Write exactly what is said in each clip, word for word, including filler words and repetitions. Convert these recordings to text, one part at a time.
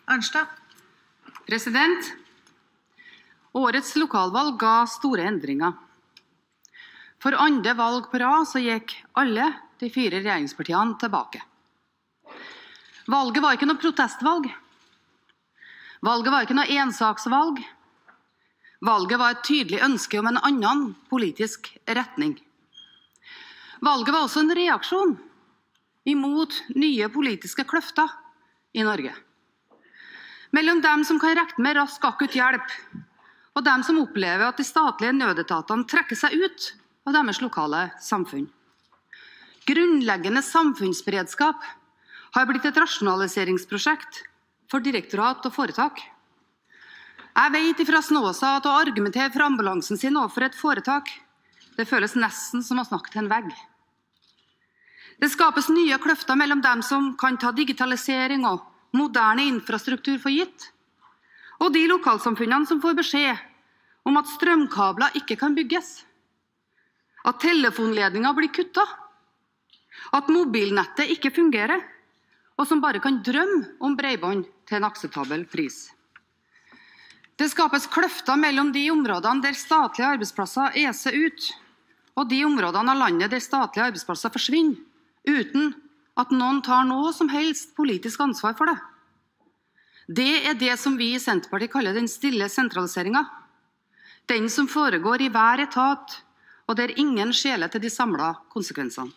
Arnstad. President, årets lokalvalg ga store endringer. For andre valg på rad så gikk alle de fire regjeringspartiene tilbake. Valget var ikke noe protestvalg. Valget var ikke noe ensaksvalg. Valget var et tydelig ønske om en annen politisk retning. Valget var også en reaksjon imot nye politiske kløfter i Norge. Mellom dem som kan regne med rask akutt hjelp, og dem som opplever at de statlige nødetatene trekker seg ut av deres lokale samfunn. Grunnleggende samfunnsberedskap har blitt et rasjonaliseringsprosjekt for direktorat og foretak. Jeg vet fra Snåsa at å argumentere for ambulansen sin overfor et foretak, det føles nesten som å snakke til en vegg. Det skapes nye kløfter mellom dem som kan ta digitalisering og moderne infrastruktur for gitt, og de lokalsamfunnene som får beskjed om at strømkabler ikke kan bygges, at telefonledninger blir kuttet, at mobilnettet ikke fungerer, og som bare kan drømme om bredbånd til en akseptabel pris. Det skapes kløfter mellom de områdene der statlige arbeidsplasser eser ut, og de områdene av landet der statlige arbeidsplasser forsvinner, uten at noen tar noe som helst politisk ansvar for det. Det er det som vi i Senterpartiet kaller den stille sentraliseringen. Den som foregår i hver etat, og der ingen skjeler til de samlede konsekvensene.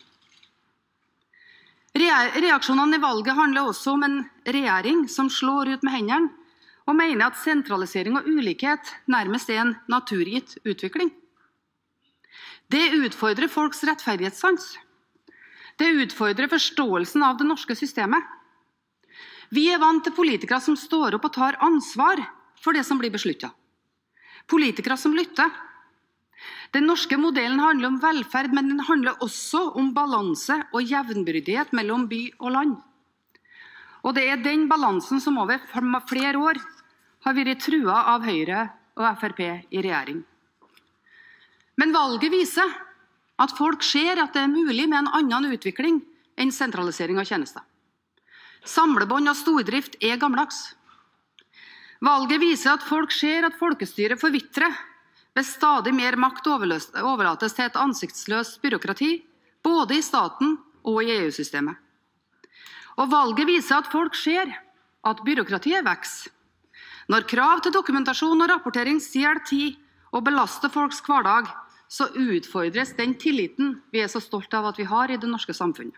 Reaksjonene i valget handler også om en regjering som slår ut med hendene og mener at sentralisering og ulikhet nærmest er en naturgitt utvikling. Det utfordrer folks rettferdighetssans. Det utfordrer forståelsen av det norske systemet. Vi er vant til politikere som står opp og tar ansvar for det som blir besluttet. Politikere som lytter. Den norske modellen handler om velferd, men den handler også om balanse og jevnbyrdighet mellom by og land. Og det er den balansen som over flere år har vært truet av Høyre og Frp i regjering. Men valget viser at folk ser at det er mulig med en annen utvikling enn sentralisering av tjenester. Samlebånd og stordrift er gammeldags. Valget viser at folk ser at folkestyret forvitrer hvis stadig mer makt overlates til et ansiktsløst byråkrati, både i staten og i E U-systemet. Og valget viser at folk ser at byråkratiet vokser. Når krav til dokumentasjon og rapportering stjeler tid og belaster folks hverdag, så utfordres den tilliten vi er så stolt av at vi har i det norske samfunnet.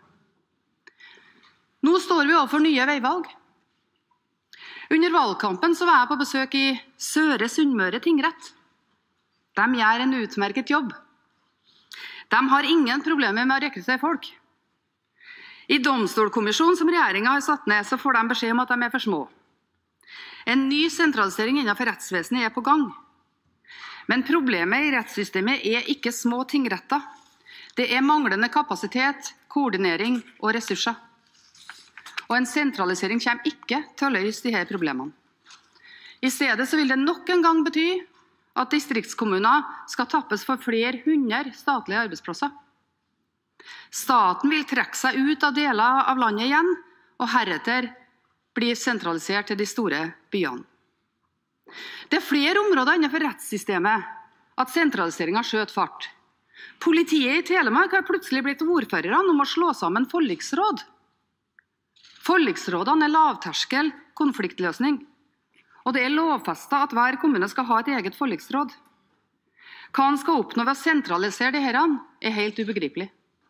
Nå står vi overfor nye veivalg. Under valgkampen så var jeg på besøk i Søre Sunnmøre tingrett. De gjør en utmerket jobb. De har ingen problemer med å rekruttere folk. I domstolkommisjonen som regjeringen har satt ned, så får de beskjed om at de er for små. En ny sentralisering innenfor rettsvesenet er på gang. Men problemet i rettssystemet er ikke små tingretter. Det er manglende kapasitet, koordinering og ressurser. Og en sentralisering kommer ikke til å løse disse problemene. I stedet så vil det nok en gang bety at distriktskommuner skal tappes for flere hundre statlige arbeidsplasser. Staten vil trekke seg ut av deler av landet igjen, og heretter blir sentralisert til de store byene. Det er flere områder innenfor rettssystemet at sentraliseringen skjøt fart. Politiet i Telemark har plutselig blitt ordførerne om å slå sammen forliksråd. Forliksrådene er lavterskel konfliktløsning, og det er lovfestet at hver kommune skal ha et eget forliksråd. Hva han skal oppnå ved å sentralisere disse er helt ubegripelig.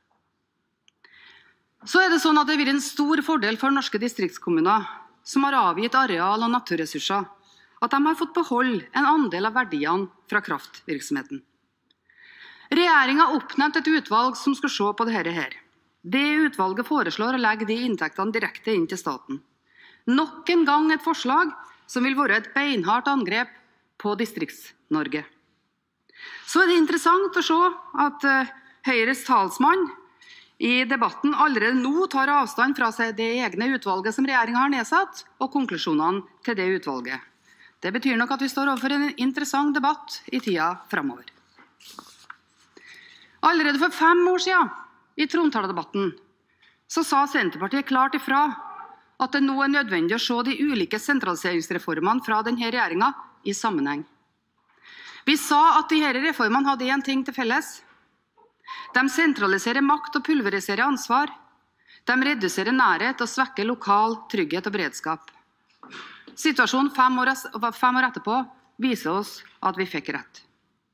Så er det sånn at det har vært en stor fordel for norske distriktskommuner som har avgitt areal og naturressurser, at de har fått beholde en andel av verdiene fra kraftvirksomheten. Regjeringen har oppnevnt et utvalg som skal se på dette her. Det utvalget foreslår å legge de inntektene direkte inn til staten. Nok en gang et forslag som vil være et beinhardt angrep på Distrikts-Norge. Så er det interessant å se at Høyres talsmann i debatten allerede nå tar avstand fra seg det egne utvalget som regjeringen har nedsatt, og konklusjonene til det utvalget. Det betyr nok at vi står overfor en interessant debatt i tida fremover. Allerede for fem år siden, i trontaledebatten, så sa Senterpartiet klart ifra at det nå er nødvendig å se de ulike sentraliseringsreformene fra denne regjeringen i sammenheng. Vi sa at disse reformene hadde en ting til felles. De sentraliserer makt og pulveriserer ansvar. De reduserer nærhet og svekker lokal trygghet og beredskap. Situasjonen fem år, fem år etterpå viser oss at vi fikk rett.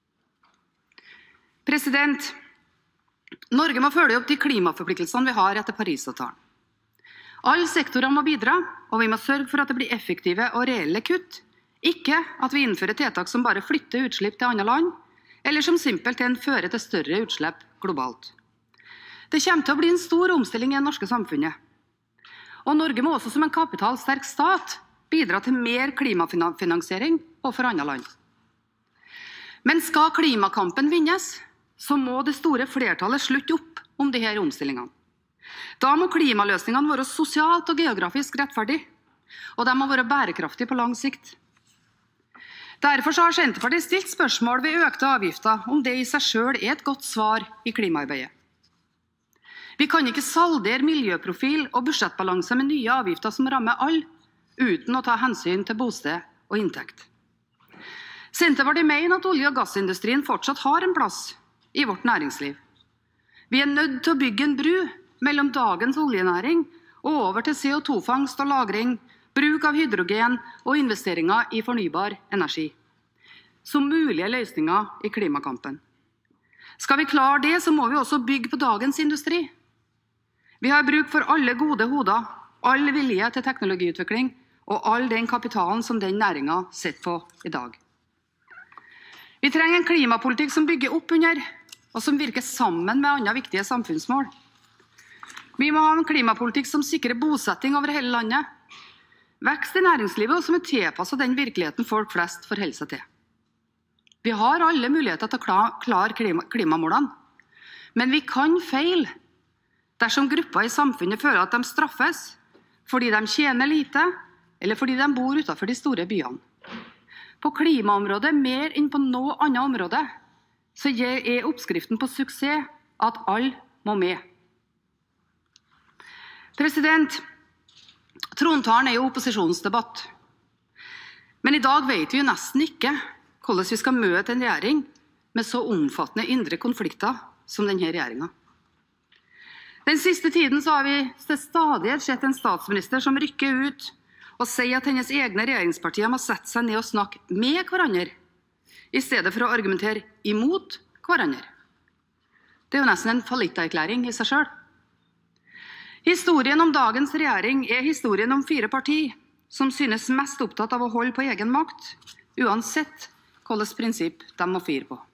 President, Norge må følge opp de klimaforpliktelsene vi har etter Parisavtalen. Alle sektorer må bidra, og vi må sørge for at det blir effektive og reelle kutt, ikke at vi innfører tiltak som bare flytter utslipp til andre land, eller som simpelthen fører til større utslipp globalt. Det kommer til å bli en stor omstilling i det norske samfunnet. Og Norge må også som en kapitalsterk stat bidra til mer klimafinansiering overfor andre land. Men skal klimakampen vinnes, så må det store flertallet slutte opp om disse omstillingene. Da må klimaløsningene være sosialt og geografisk rettferdige, og de må være bærekraftige på lang sikt. Derfor har Senterpartiet stilt spørsmål ved økte avgifter om det i seg selv er et godt svar i klimaarbeidet. Vi kan ikke saldere miljøprofil og budsjettbalanse med nye avgifter som rammer alle, uten å ta hensyn til bosted og inntekt. Senterpartiet mener at olje- og gassindustrien fortsatt har en plass i vårt næringsliv. Vi er nødt til å bygge en bru mellom dagens oljenæring og over til C O to fangst og lagring, bruk av hydrogen og investeringer i fornybar energi, som mulige løsninger i klimakampen. Skal vi klare det, så må vi også bygge på dagens industri. Vi har bruk for alle gode hoder, all vilje til teknologiutvikling og all den kapitalen som den næringen sitter på i dag. Vi trenger en klimapolitikk som bygger opp under, og som virker sammen med andre viktige samfunnsmål. Vi må ha en klimapolitikk som sikrer bosetting over hele landet, vekst i næringslivet og som er tilpasset den virkeligheten folk flest forholder seg til. Vi har alle muligheter til å klare klimamålene, men vi kan feile dersom grupper i samfunnet føler at de straffes fordi de tjener lite, eller fordi de bor utenfor de store byene. På klimaområdet, mer enn på noe annet område, så er oppskriften på suksess at alle må med. President, trontalen er jo opposisjonsdebatt. Men i dag vet vi jo nesten ikke hvordan vi skal møte en regjering med så omfattende indre konflikter som denne regjeringen. Den siste tiden så har vi til stadighet sett en statsminister som rykker ut og sier at hennes egne regjeringspartier må sette seg ned og snakke med hverandre, i stedet for å argumentere imot hverandre. Det er jo nesten en fallitterklæring i seg selv. Historien om dagens regjering er historien om fire partier som synes mest opptatt av å holde på egen makt, uansett hvilket prinsipp de må fire på.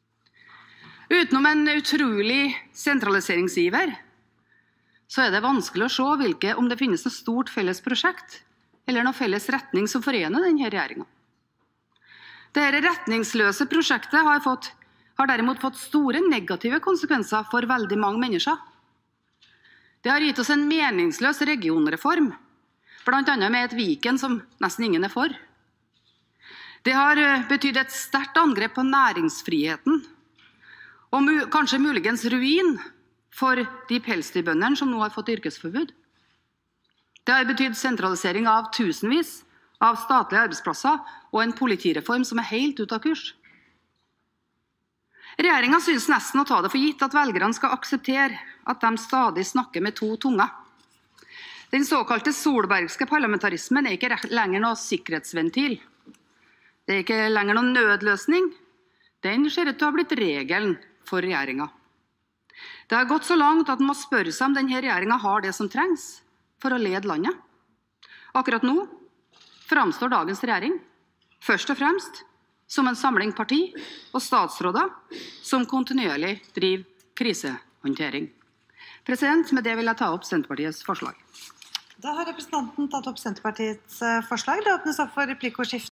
Utenom en utrolig sentraliseringsiver, så er det vanskelig å se hvilke, om det finnes noe stort felles prosjekt, eller noe felles retning som forener denne regjeringen. Dette retningsløse prosjektet har, fått, har derimot fått store negative konsekvenser for veldig mange mennesker. Det har gitt oss en meningsløs regionreform, blant annet med et Viken som nesten ingen er for. Det har betydd et sterkt angrep på næringsfriheten, og mu kanskje muligens ruin for de pelsdyrbøndene som nå har fått yrkesforbud. Det har betydd sentralisering av tusenvis av statlige arbeidsplasser og en politireform som er helt ut av kurs. Regjeringen synes nesten å ta det for gitt at velgerne skal akseptere at de stadig snakker med to tunger. Den såkalte solbergske parlamentarismen er ikke lenger noe sikkerhetsventil. Det er ikke lenger noen nødløsning. Den ser ut til å ha blitt regelen for regjeringen. Det har gått så langt at man må spørre seg om denne regjeringen har det som trengs for å lede landet. Akkurat nå framstår dagens regjering først og fremst som en samling parti og statsråder som kontinuerlig driver krisehåndtering. President, med det vil jeg ta opp Senterpartiets forslag. Da har representanten tatt opp Senterpartiets forslag. Det åpnes opp for replikkordskifte.